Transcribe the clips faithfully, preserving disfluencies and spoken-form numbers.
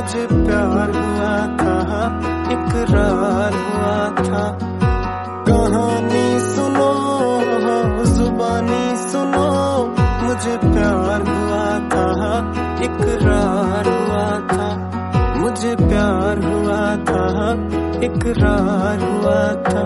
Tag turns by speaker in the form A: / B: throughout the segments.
A: मुझे प्यार हुआ था, इकरार हुआ था। कहानी सुनो, जुबानी सुनो, मुझे प्यार हुआ था, इकरार हुआ था। मुझे प्यार हुआ था, इकरार हुआ था।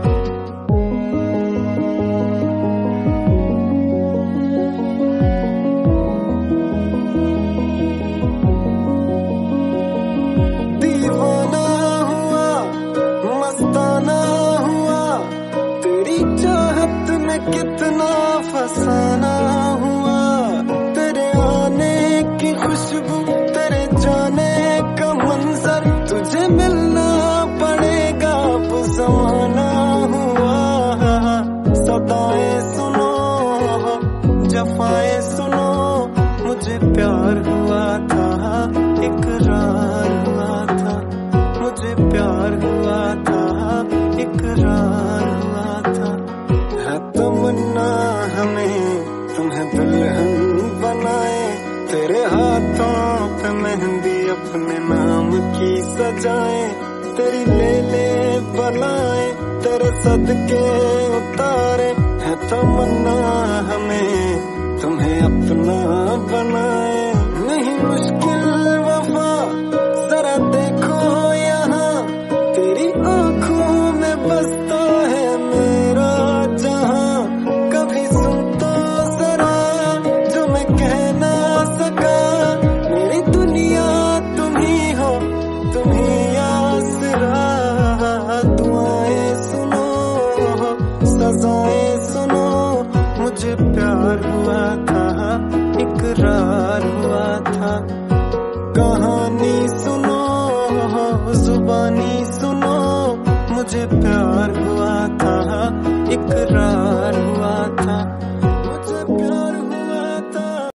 A: दीवाना हुआ, मस्ताना हुआ, तेरी चाहत में कितना फसाना हुआ। तेरे आने की खुशबू, तेरे जाने का मंजर, तुझे मिलना पड़ेगा पुजाना हुआ। सदाएं सुनो, जफाएं सुनो, मुझे प्यार हुआ था, इकरार हुआ था। मुझे प्यार हुआ था, इकरार हुआ था। है तमन्ना हमें तुम्हें दुल्हन बनाए, तेरे हाथों पे मेहंदी अपने नाम की सजाए। तेरी ले ले बनाए, तेरे सदके उतारे। है तमन्ना हमें तुम्हें अपना बनाए। नहीं मुश्किल वफा, जरा देखो यहाँ, तेरी आंखों में बसता है मेरा जहां। कभी सुन तो जरा जो मैं कह ना सका, मेरी दुनिया तुम ही हो, तुम ही आसरा। दुआएं सुनो, सजाएं सुनो, मुझे प्यार हुआ था, इकरार हुआ था। कहानी सुनो, जुबानी सुनो, मुझे प्यार हुआ था, इकरार